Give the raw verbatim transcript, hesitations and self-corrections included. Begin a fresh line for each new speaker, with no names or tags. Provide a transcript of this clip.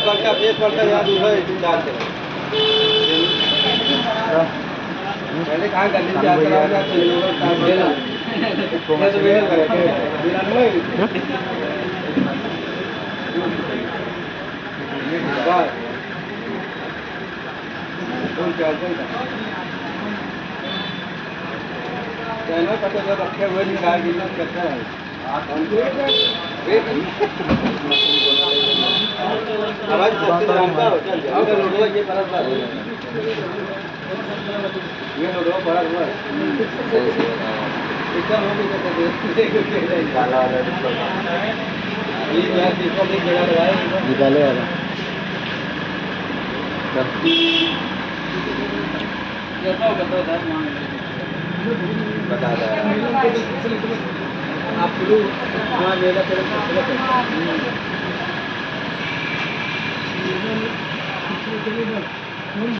पलटा एक पलटा यहाँ दूसरा चार चला पहले कहाँ कर ली चार चला ना चलिए वो काम देना ये तो वेहल करेंगे बिना नहीं ये बात कौन क्या कौन क्या पता जब रखे हुए निकाल गिरना कैसा है आवाज सबसे जानता हो चल अगर लोडवा ये परत बात ये लोडवा परत हुआ एकदम हो गई तो काला वाला ये यार इसको भी जगह लगाए निकाले वाला बताओ बताओ दस मांग बता दो आप शुरू वहाँ मेला चले